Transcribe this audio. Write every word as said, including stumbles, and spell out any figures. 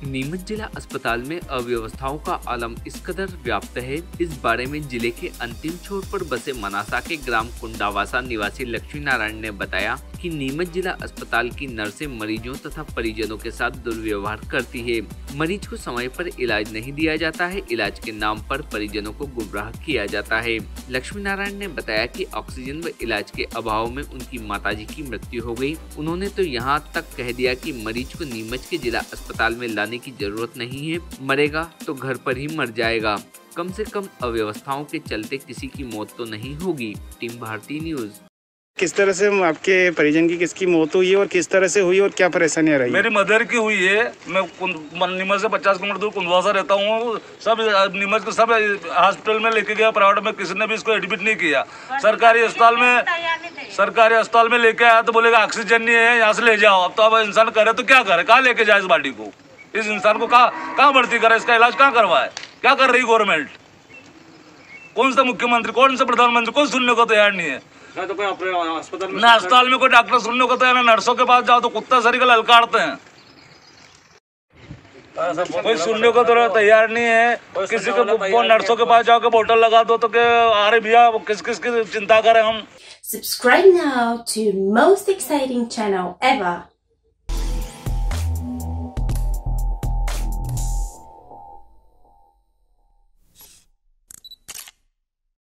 नीमच जिला अस्पताल में अव्यवस्थाओं का आलम इस कदर व्याप्त है। इस बारे में जिले के अंतिम छोर पर बसे मनासा के ग्राम कुंडावासा निवासी लक्ष्मी नारायण ने बताया कि नीमच जिला अस्पताल की नर्सें मरीजों तथा परिजनों के साथ दुर्व्यवहार करती है। मरीज को समय पर इलाज नहीं दिया जाता है। इलाज के नाम पर परिजनों को गुमराह किया जाता है। लक्ष्मी नारायण ने बताया कि ऑक्सीजन व इलाज के अभाव में उनकी माताजी की मृत्यु हो गई। उन्होंने तो यहाँ तक कह दिया कि मरीज को नीमच के जिला अस्पताल में लाने की जरूरत नहीं है, मरेगा तो घर पर ही मर जाएगा। कम से कम अव्यवस्थाओं के चलते किसी की मौत तो नहीं होगी। Team Bharati news. किस तरह से आपके परिजन की किसकी मौत हुई है और किस तरह से हुई और क्या परेशानियां रही? मेरी मदर की हुई है। मैं नीमच से पचास किलोमीटर दूर कुंदवासा रहता हूँ। सब नीमच के सब हॉस्पिटल में लेके गया, प्राइवेट में किसी ने भी इसको एडमिट नहीं किया। सरकारी अस्पताल में सरकारी अस्पताल में लेके आया तो बोलेगा ऑक्सीजन नहीं है, यहाँ से ले जाओ। अब तो अब इंसान करे तो क्या करे, कहाँ लेके जाए इस बॉडी को? इस इंसान को कहाँ कहाँ भर्ती करे, इसका इलाज कहाँ करवाए? क्या कर रही गवर्नमेंट? कौन सा मुख्यमंत्री, कौन सा प्रधानमंत्री, कोई सुनने को तैयार नहीं है। ना तो कोई अस्पताल में ना अस्पताल में कोई डॉक्टर सुनने को तैयार है। नर्सों के पास जाओ तो कुत्ता सरी का ललकारते हैं। कोई सुनने को तो तैयार नहीं है। किसी को नर्सों के पास जाओ के बोतल लगा दो तो के अरे भैया किस किस की चिंता करें हम। Subscribe now to most exciting channel ever.